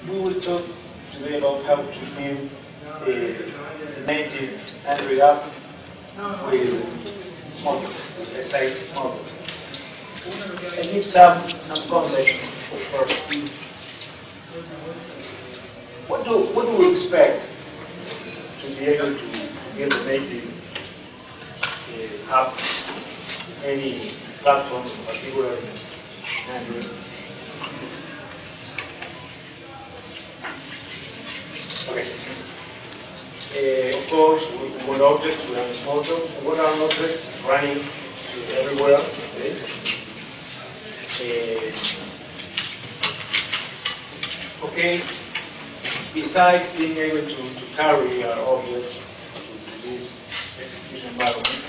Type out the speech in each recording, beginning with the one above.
we will talk today about how to build a native Android app with smalltalk, let's say smalltalk. I give some context first. What do we expect to be able to build a native app, any platforms, in particular Android? Okay. Of course, we want objects, we have smalltalk. What are objects running everywhere? Okay. Besides being able to carry our objects to this execution environment,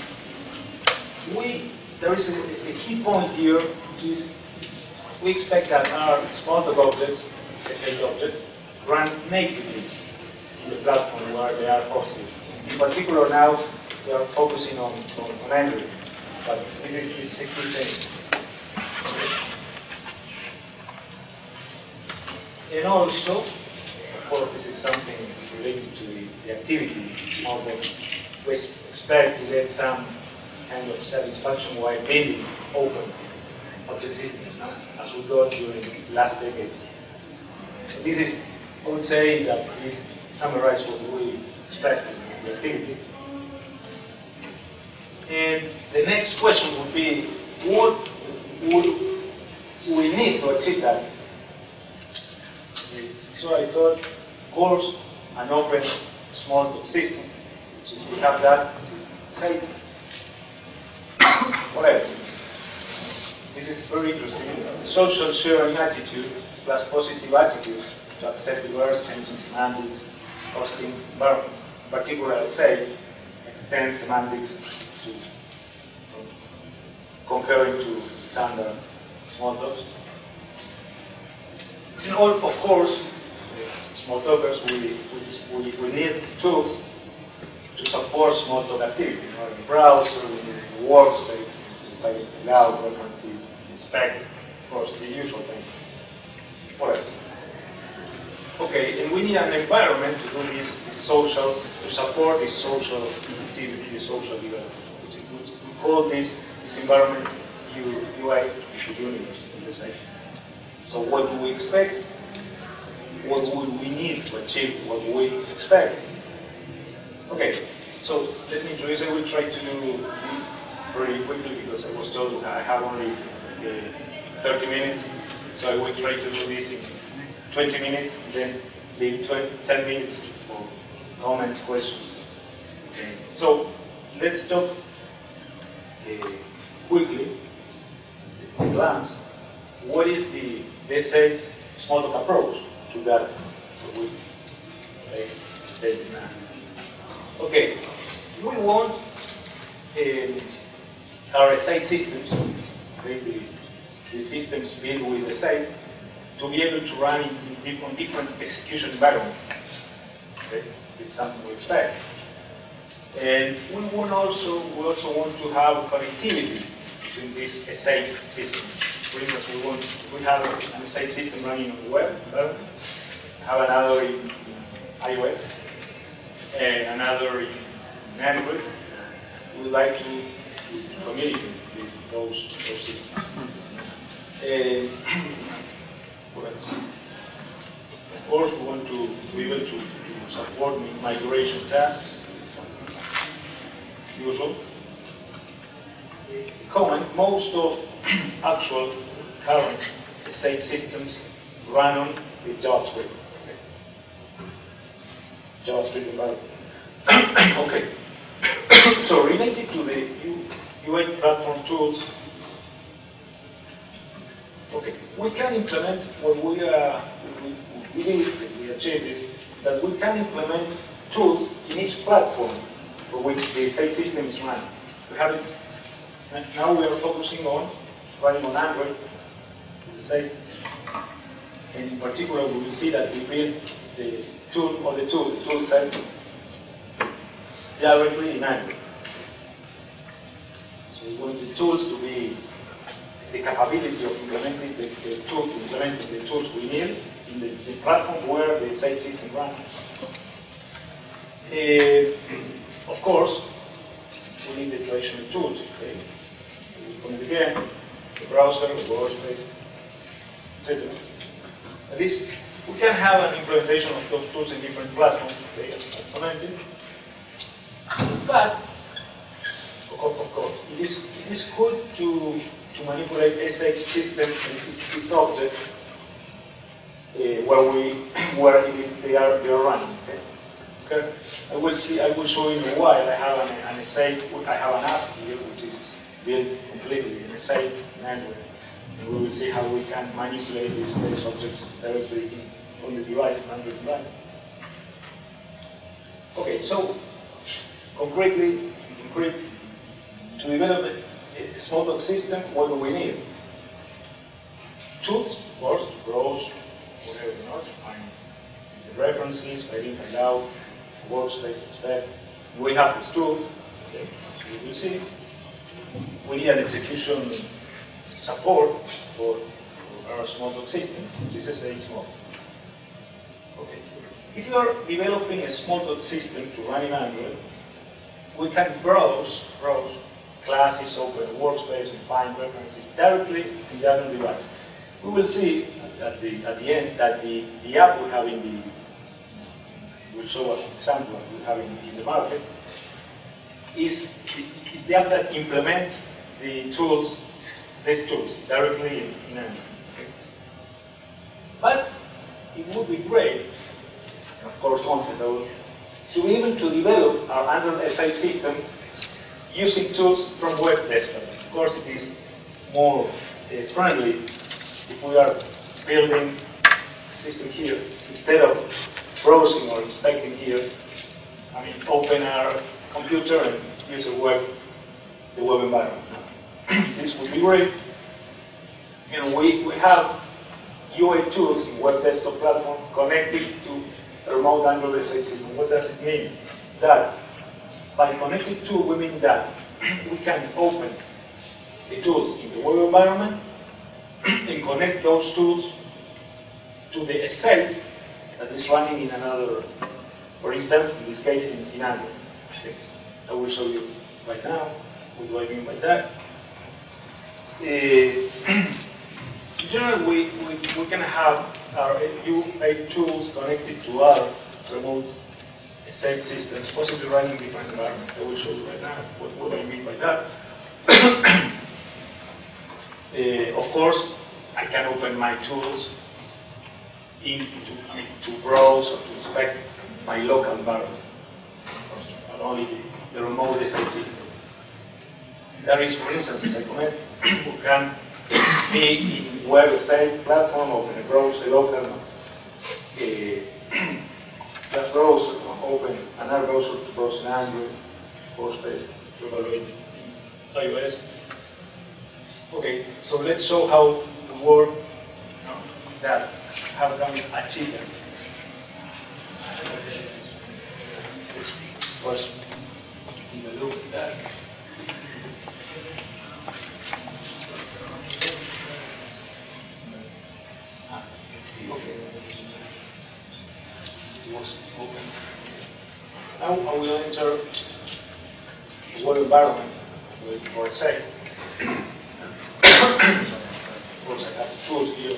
there is a key point here, which is we expect that our smalltalk objects, SH objects, run natively in the platform where they are hosted. In particular, now we are focusing on Android, but this is a key thing. And also, of course, this is something related to the activity model. We expect to get some kind of satisfaction while building open object systems, as we got during the last decade. So this is, I would say, that this summarizes what we expect in the activity. And the next question would be, what would we need to achieve that? So I thought, of course, an open smalltalk system. So if we have that, say, what else? This is very interesting. Social sharing attitude plus positive attitude to accept diverse changing semantics, hosting environment. Particularly, say, extend semantics to comparing to standard smalltalks. And all, of course, smalltalkers, we need tools to support smalltalk activity. In the browser, we need the workspace, like allow references, inspect, of course, the usual thing. What else? Okay, and we need an environment to do this social, to support this social activity, the social development. We call this environment UI universe, let's say. So what do we expect? What would we need to achieve what we expect? Okay, so let me introduce. I will try to do this very quickly because I was told I have only 30 minutes. So I will try to do this in 20 minutes, and then leave 10 minutes for comments, questions. Okay. So let's talk quickly, at a glance, what is the basic smalltalk approach to that we stated now. Okay, we want our site systems, the systems built with the site, to be able to run on different execution environments. Okay, it's something we expect. And we also want to have connectivity between these site systems. For instance, we have a site system running on the web, have another in iOS, and another in Android. We would like to communicate with those systems. What else? Of course, we want to be able to support migration tasks. Usual. Comment, most of actual current site systems run on with JavaScript. Okay. JavaScript environment. Okay. So related to the UI platform tools, okay, we can implement what we believe that we achieved is that we can implement tools in each platform for which the site system is running. We have it. Now we are focusing on running on Android, the site, and in particular we will see that we build the tool set directly in Android. So we want the tools to be the capability of implementing the tools we need in the platform where the site system runs. Of course, we need the traditional tools. Okay? From the beginning, the browser, the workspace, etc. At least we can have an implementation of those tools in different platforms. Okay, as commented. But of course, it is good to manipulate SX system and its object they are running. Okay. I will show you in a while. I have I have an app here which is built completely in a safe network. And we will see how we can manipulate these test objects directly on the device, on the device. Okay, so concretely, to develop a smalltalk system, what do we need? Tools, of course, to browse, whatever you know, to find the references, find in, find out, workspace, spec. We have these tools, okay, so you will see. We need an execution support for our smalltalk system, which is a small. Okay. If you are developing a smalltalk system to run in Android, we can browse classes, open a workspace, and find references directly to the Android device. We will see at the end that the app we have will show us an example of we have in the market, is the app that implements these tools directly in Android. Okay? But it would be great, of course, comfortable, to be able to develop our Android SI system using tools from web desktop. Of course, it is more friendly if we are building a system here instead of browsing or inspecting here. I mean, open our computer and use the web environment. This would be great. And we have UI tools in web desktop platform connected to a remote Android SI system. What does it mean? That by connected to, we mean that we can open the tools in the web environment and connect those tools to the site that is running in another, for instance, in this case, in Android. Okay. I will show you right now. What do I mean by that? In general, we can have our UI tools connected to our remote site systems, possibly running different environments. I will show you right now what I mean by that. Of course, I can open my tools to browse or to inspect my local environment, not only the remote site system. There is, for instance, as I comment, who can be in web site platform, open a browser, local that browser, open another browser to browse in Android, workspace, to evaluate iOS. Okay, so let's show how to work that, how can we achieve that. Let's first give a look at that. Okay. It was open. Now I will enter the web environment for a site. Of course, I have the tools here.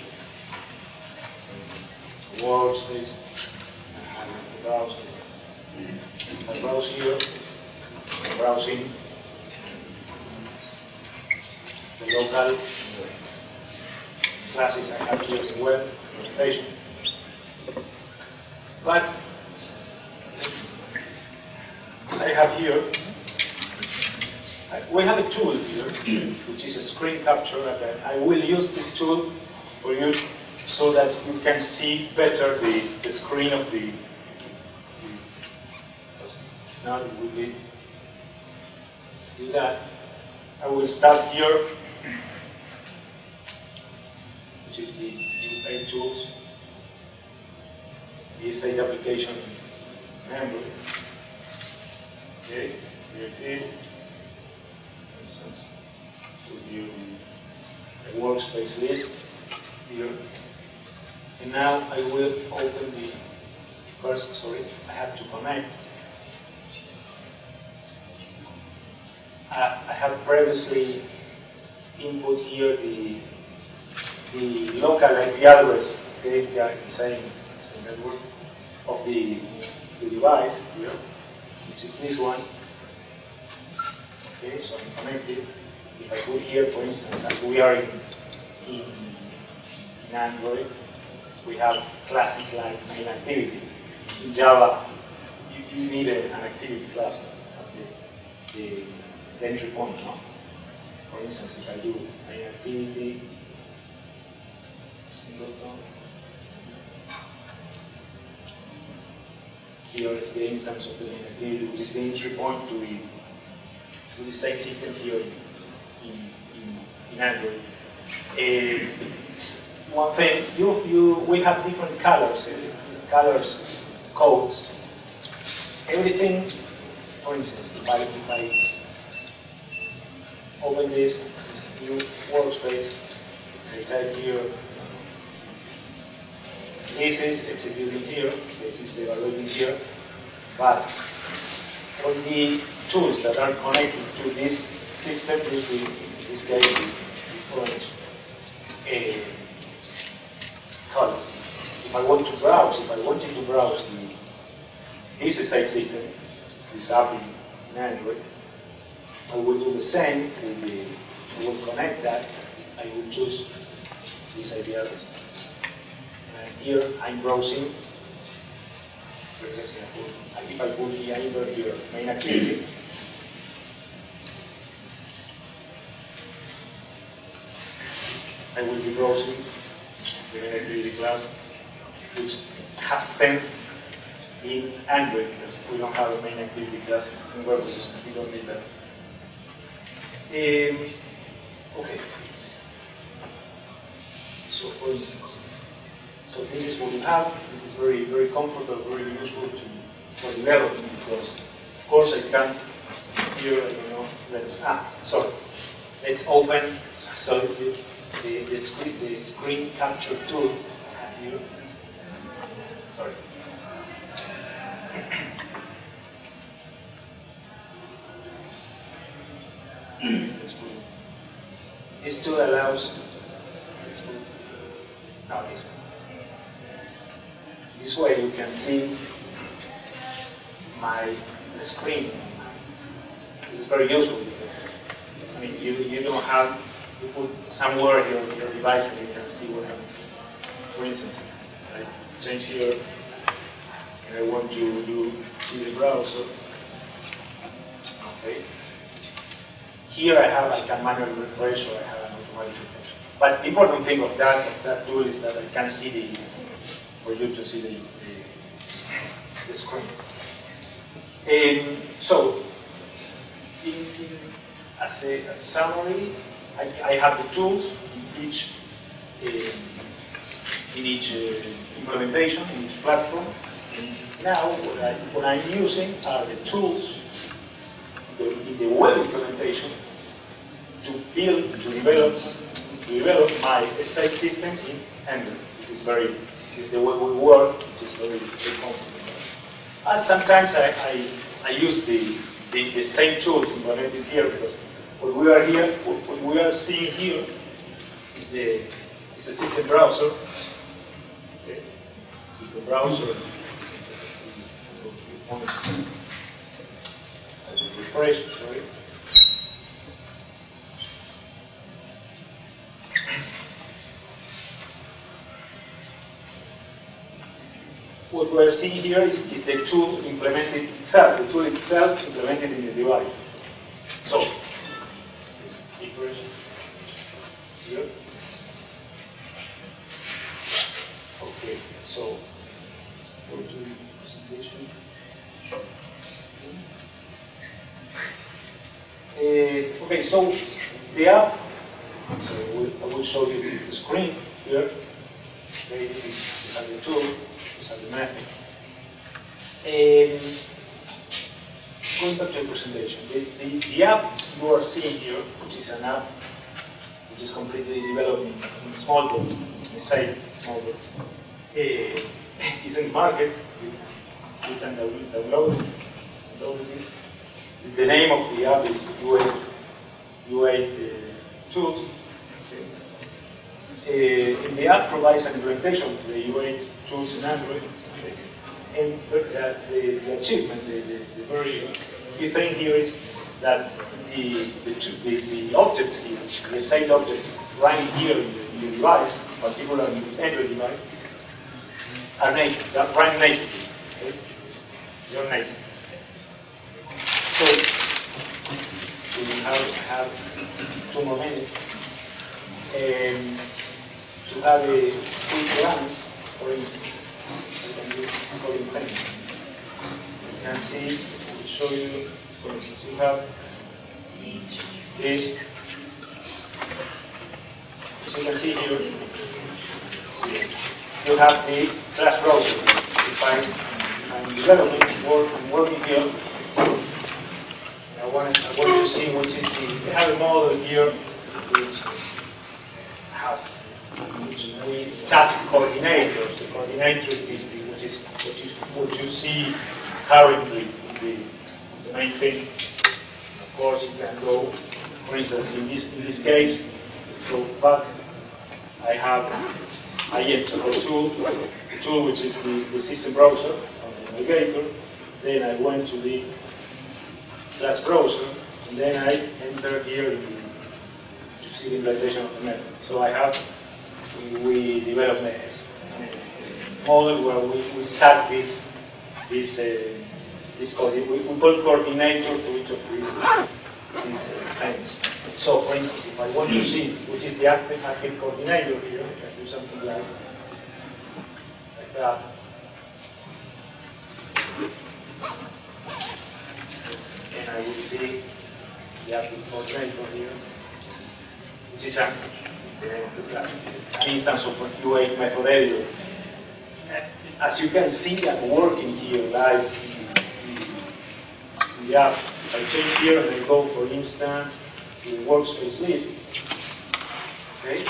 Workspace. I have the browser. I browse here. Browsing the local classes I have here in web presentation. But I have here, we have a tool here, which is a screen capture, and I will use this tool for you so that you can see better the screen of the. Now it will be. Let's do that. I will start here, which is the UI tools, the site application member. Okay, here it is. For instance, let's review workspace list here. And now I will open the first, sorry, I have to connect. I have previously input here the local IP address, okay, here inside the network of the device here, which is this one. Okay, so I'm connected. If I put here, for instance, as we are in Android, we have classes like main activity. In Java, you need an activity class as the entry point, no? For instance, if I do main activity, singleton, here it's the instance of the main activity, which is the entry point to the site system here in Android. One thing, we have different colors, codes. Everything, for instance, if I open this new workspace, I type here, this is executing here, this is evaluating here, but all the tools that are connected to this system, usually in this case, this orange color. If I want to browse, if I wanted to browse this site system, this app in Android, I will do the same with I will connect that, I will choose this IP address. And here I'm browsing, for example, if I put here main activity, I will be browsing the main activity class, which has sense in Android because we don't have a main activity class in workspace. We don't need that. Okay. So for instance, so this is what we have. This is very, very comfortable, very useful for developing because, of course, I can here. I don't know. Let's open. So the screen capture tool here. Sorry. Let's put it. This tool allows. Let's put now this one. This way you can see the screen. This is very useful because I mean you don't have you put somewhere your device and you can see what happens. For instance, I change here and I want to see the browser. Okay. Here I can manually refresh or I have an automatic refresh. But the important thing of that tool is that I can see for you to see the screen. So, as a summary, I have the tools in each implementation, in each platform. And now, what I'm using are the tools in the web implementation to develop my site system in Android. It is the way we work, it is very, very comfortable. And sometimes I use the same tools implemented here because what we are seeing here is a system browser. Okay. System browser. Refresh, sorry. What we are seeing here is the tool implemented itself, the tool itself implemented in the device. So, let's refresh here. Okay, so let's go to the presentation. Okay, so the app, so I will show you the screen here. Okay, this is the tool, these are the method. Going back to the presentation, the app you are seeing here, which is an app which is completely developed in Smalltalk, in the site Smalltalk. It's in the market. You can download it. The name of the app is U8 Tools. Okay. The app provides an implementation of the U8 tools in Android. And the achievement, the very key thing here is that the objects here, the site objects running here in the device, particularly in this Android device, are native, that run natively. Okay? They're native. So we will have 2 more minutes to have a quick glance, for instance. We can do coding things. You can see, I will show you, for instance, you have this. So you can see here, you have the class browser. If I'm developing, I'm working here, I want to see which is we have a model here which has we stack coordinators. The coordinator is what you see currently in the main thing. Of course, you can go, for instance, in this case, let's go back. I enter a tool which is the system browser on the navigator. Then I went to the class browser, and then I enter here to see the implementation of the method. So we develop a model where we stack this code. We put coordinator to each of these things. So, for instance, if I want to see which is the active coordinator here, I can do something like that. And I will see the active coordinator here, which is an instance of U8 method editor. As you can see, I'm working here live in the app. If I change here and I go, for instance, to the workspace list, okay?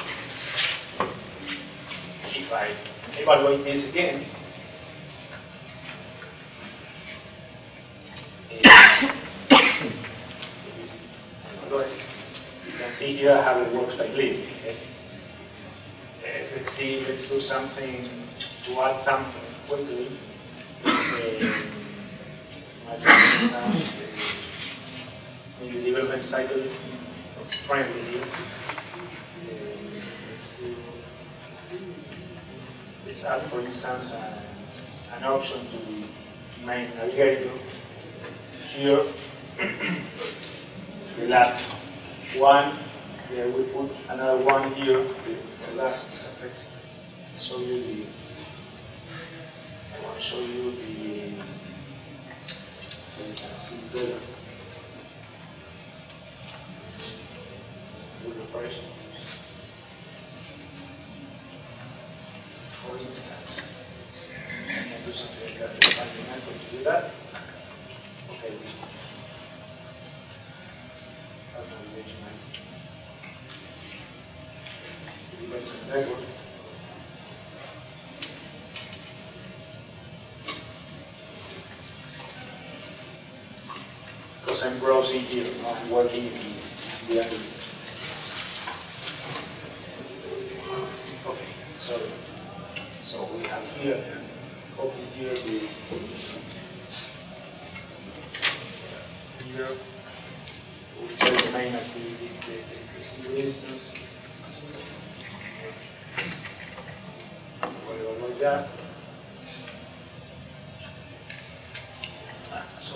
If I evaluate this again, you can see here I have a workspace list. Okay? Let's do something to add something quickly. In the development cycle, it's friendly here. Let's add, for instance, an option to the main navigator. Here, the last one. Here we put another one here. The last. Let's show you the. I want to show you the. So you can see better. We'll refresh. For instance, I can do something like that. Find the method to do that. Okay, this one. Record. Because I'm browsing here, I'm working in the other. Okay, so we have here, copy here here, we tell the main activity, the single instance. Whatever like that. So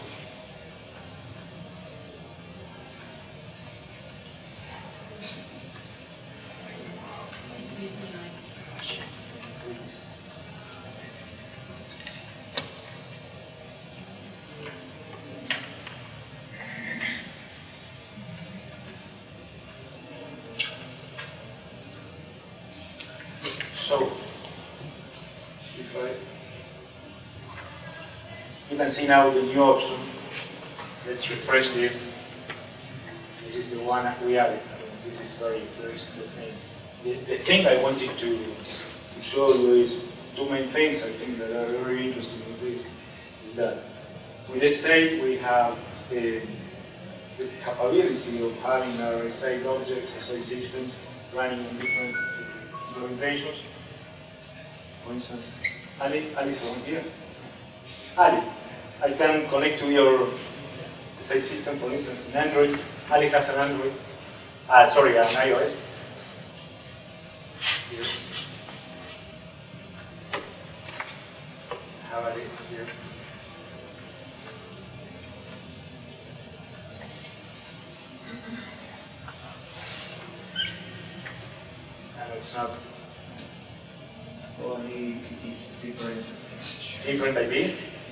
you can see now the new option. Let's refresh this. This is the one that we added. this is very the thing. The thing I wanted to show you is two main things I think that are very interesting in this. Is that with SA we have the capability of having our SA objects, SA systems running on different implementations. For instance, Ali is on here. Ali, I can connect to your SA system, for instance, in Android. Ali has an Android. Sorry, an iOS. Here. Have Ali here. And it's not only it's different IP.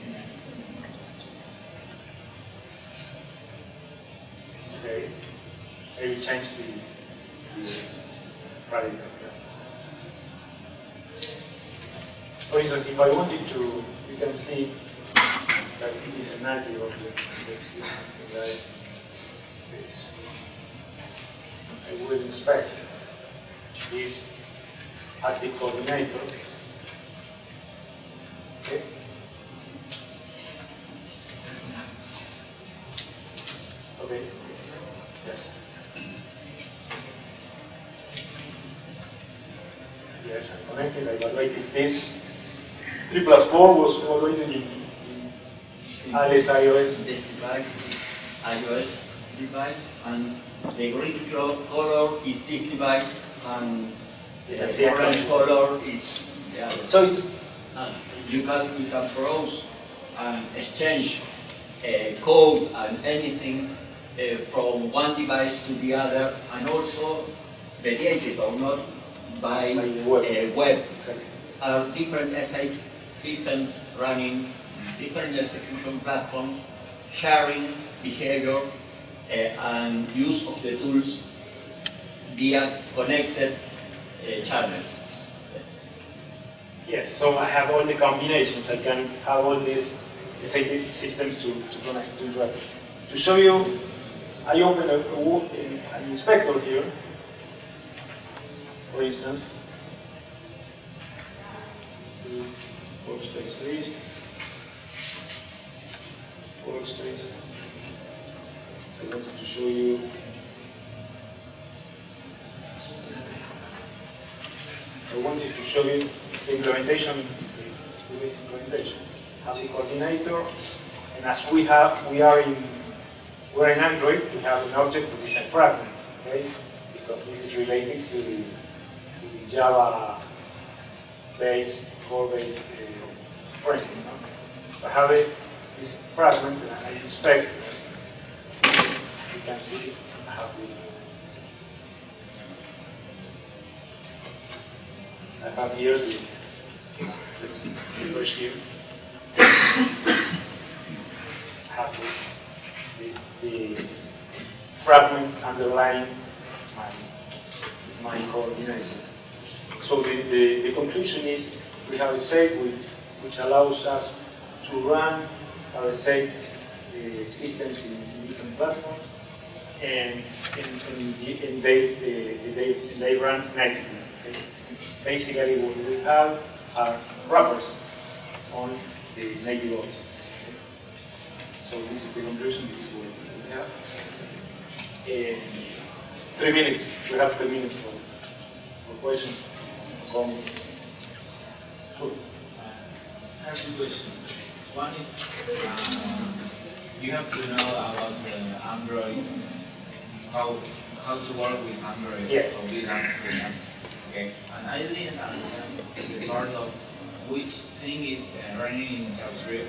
Okay. I will change the parameter. For instance, if I wanted to, you can see that it is a native object. Let's do something like this. I will inspect this at the coordinator. Okay. Okay. Yes. Yes, I'm connected. I evaluated this. 3 plus 4 was evaluated in Alice iOS. This device is iOS device, and the green color is this device, and the orange color is the other. So it's you can browse and exchange code and anything from one device to the other, and also mediated or not by web. Exactly. Different SA systems running, different execution platforms, sharing behavior and use of the tools via connected channels. Yes, so I have all the combinations. I can have all these SA systems to connect, to interact. To show you, I open an inspector here, for instance. Workspace list, workspace. So I wanted to show you. I wanted to show you the implementation, the basic implementation. Have the coordinator, and as we're in Android, we have an object that is a fragment, okay? Because this is related to the Java base, core-based framework. I have this fragment, and I inspect. You can see I have here the, let's see, refresh here. I have the fragment underlying my coordinator. So the conclusion is we have a set which allows us to run our set systems in different platforms, and they run natively. Okay? Basically, what we have are wrappers on the native objects. Okay? So this is the conclusion. This is what we have. 3 minutes. We have 3 minutes for questions, comments. Sure. I have 2 questions. One is, you have to know about the Android, how to work with Android, yeah, or with Android. Okay. And I didn't understand the part of which thing is running in JavaScript.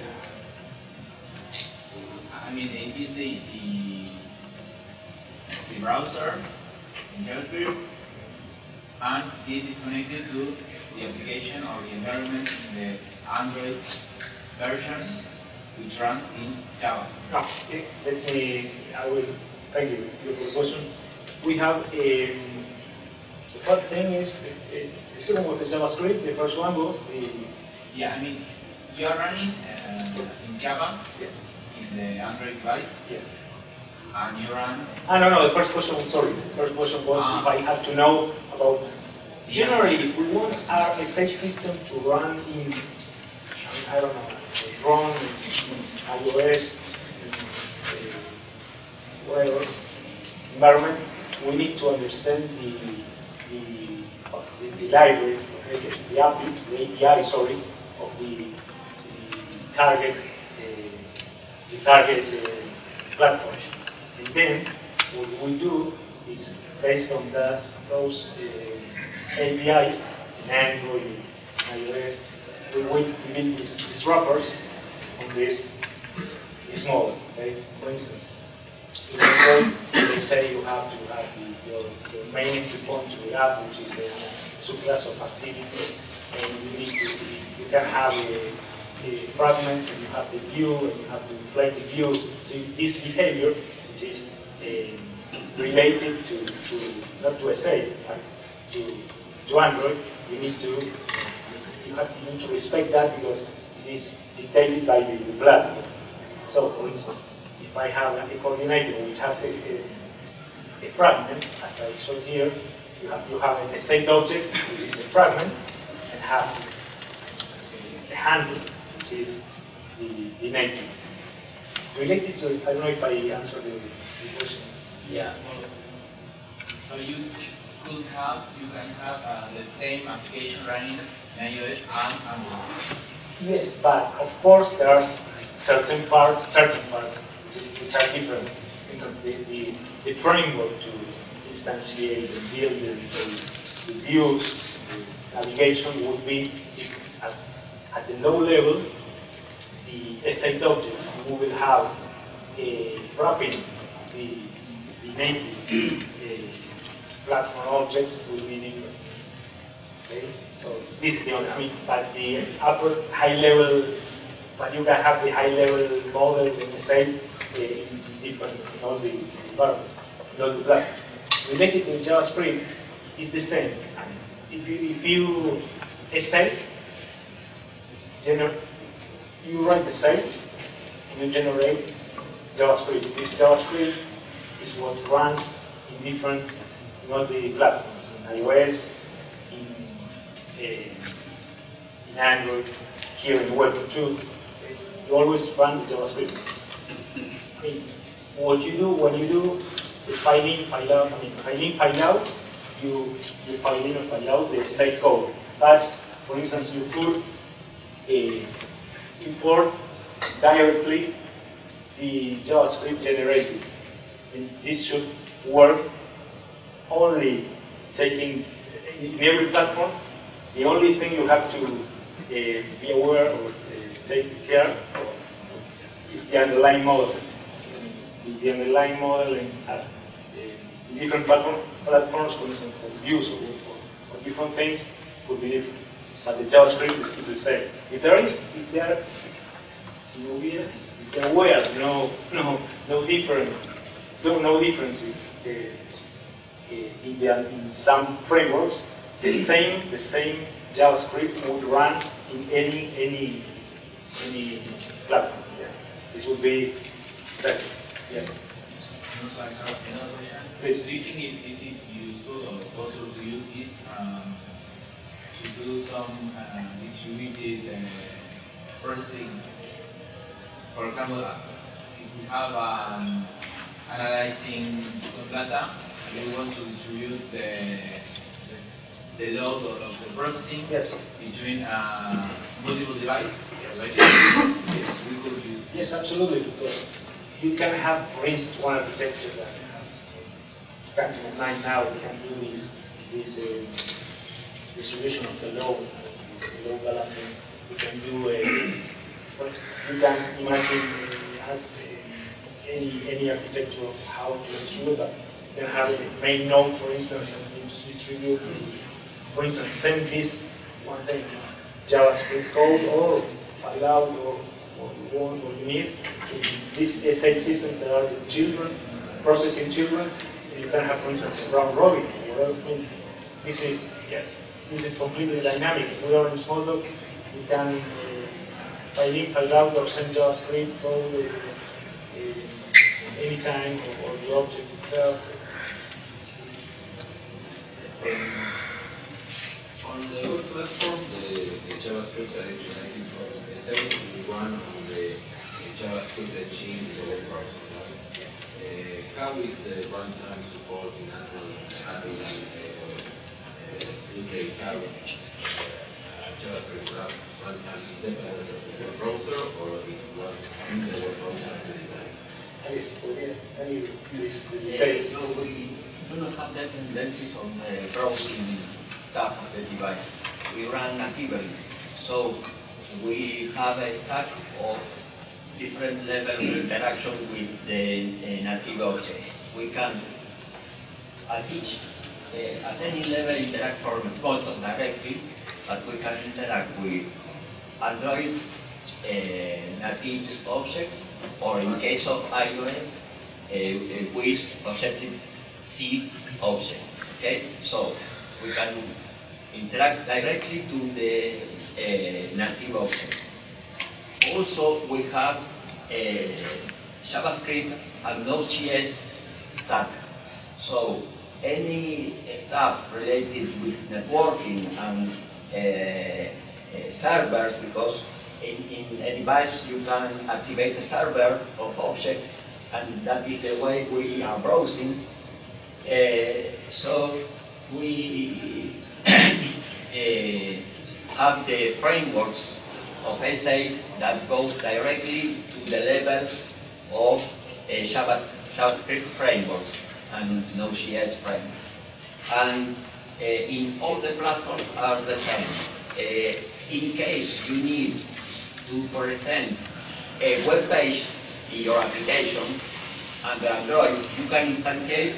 I mean, it is the browser in JavaScript, and this is connected to the application or the environment in the Android version, which runs in Java. Okay, I will thank you for your question. We have the first thing is the second was the JavaScript. The first one was the. Yeah, I mean, you are running in Java, yeah, in the Android device. Yeah. and you run. No, the first question, sorry. The first question was if I have to know about. Generally, if we want our SH system to run in, I don't know, Drone, iOS, whatever environment, we need to understand the library, the API, sorry, of the target platform. And then what we do is based on those API in Android, iOS, we build these wrappers on this model. Okay? For instance, in Android, they say you have to have your main entry point to the app, which is the subclass of activity, and you can have fragments, and you have the view, and you have to inflate the view. So this behavior, which is related to not to SA, but to Android, you need to respect that because it is dictated by the platform. So, for instance, if I have a coordinator which has a fragment, as I showed here, you have a state object, which is a fragment, and has a handle, which is the native. Related to, I don't know if I answered the question. Yeah. So you can have the same application running in iOS and Android. Yes, but of course there are certain parts which are different. For instance, the framework to instantiate and build the views, the navigation would be at the low level, the state objects. We will have wrapping the native platform objects will be different. Okay? So this is the only, but the upper high level, but you can have the high level model in the same in different, in all the environments, in all the platforms. Related to JavaScript is the same. If you state, you write the state and you generate JavaScript. This JavaScript is what runs in all the platforms, in iOS, in Android, here in Web 2. You always run the JavaScript. What you do when you do the file in, file out, you file in or file out the site code. But for instance, you could import directly the JavaScript generated. And this should work only taking in every platform. The only thing you have to be aware or take care of is the underlying model. The underlying model in different platforms, for instance, for views or for different things, could be different. But the JavaScript is the same. If there were no differences in some frameworks, the same JavaScript would run in any platform. Yeah. This would be exactly. Yes. Also, I have another question. Please. Do you think if this is useful or possible to use this to do some distributed processing? For example, if we have analyzing some data, and we want to distribute the load of the processing between multiple devices. Yes, yes, we could use. Yes, absolutely. You can have, for instance, one architecture that can to mind now. We can do this distribution of the load balancing. We can do but you can imagine as any architecture of how to distribute that. You can have a main node, for instance, and distribute. For instance, send this one thing, JavaScript code or file out or you want or you need to this SH system that are the children, processing children. And you can have, for instance, a round robin. This is completely dynamic. If we are in smalltalk, we can file in, file out, or send JavaScript code anytime or the object itself? On the web platform, the JavaScript are implemented for one on the JavaScript engine in the web browser. How is the runtime support in Android do they have JavaScript runtime independent of the web browser, or it was in the web browser? So we do not have dependencies on browsing stuff of the device. We run natively. So we have a stack of different level of interaction with the native objects. We can at any level interact from Smalltalk directly, but we can interact with Android native objects, or in case of iOS, with Objective-C objects. Okay, so we can interact directly to the native object. Also, we have JavaScript and Node.js stack. So any stuff related with networking and servers, because in a device you can activate a server of objects, and that is the way we are browsing. So we have the frameworks of S8 that goes directly to the level of JavaScript frameworks and Node.js framework. And in all the platforms are the same. In case you need to present a web page in your application under Android, you can instantiate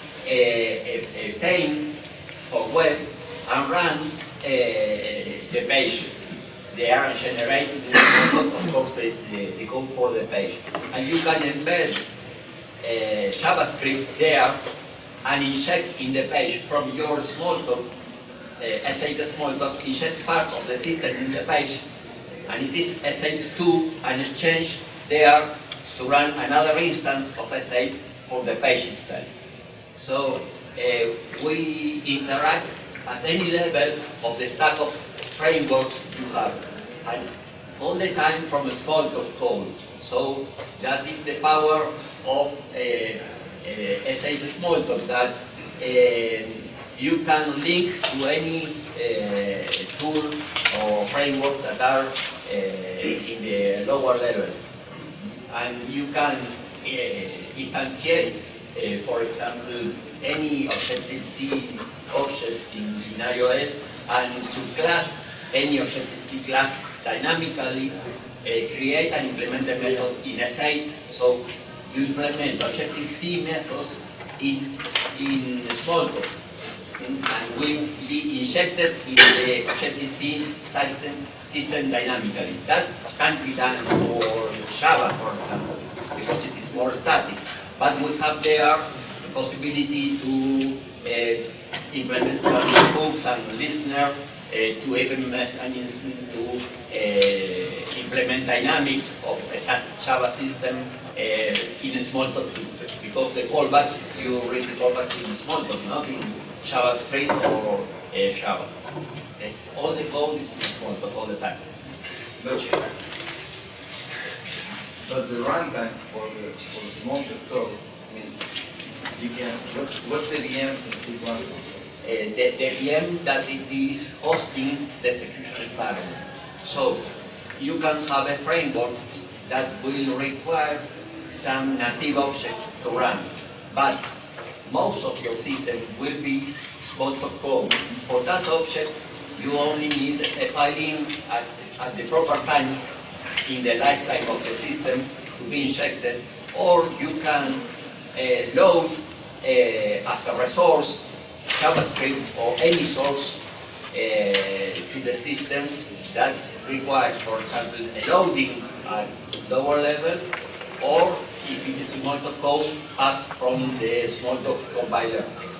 a pane for web and run the page. They are generating, of course, the code for the page. And you can embed JavaScript there and inject in the page from your Smalltalk, S8 Smalltalk, inject part of the system in the page, and it is S8.2 and exchange there to run another instance of S8 for the page itself. So we interact at any level of the stack of frameworks you have, and all the time from a Smalltalk code. So that is the power of S8 Smalltalk, that you can link to any tool or frameworks that are in the lower levels, and you can instantiate, for example, any Objective-C object in iOS, and subclass any Objective-C class dynamically, create and implement the method in S8. So you implement Objective-C methods in Smalltalk, and will be injected in the Objective-C system dynamically. That can be done for Java, for example, because it is more static. But we have there the possibility to implement some hooks and listener, to even mechanism to implement dynamics of a Java system in Smalltalk too, because the callbacks, you read the callbacks in Smalltalk, not in JavaScript or Java. Okay? All the code is in Smalltalk all the time. But the runtime for the Smalltalk code, I mean, you can, what's the VM that it runs on? The VM that it is hosting the execution environment. So you can have a framework that will require some native objects to run, but most of your system will be Smalltalk code. For that objects, you only need a filing at the proper time in the lifetime of the system to be injected, or you can load as a resource JavaScript or any source to the system that requires, for example, a loading at lower level, or if it is Smalltalk code, pass from the Smalltalk compiler.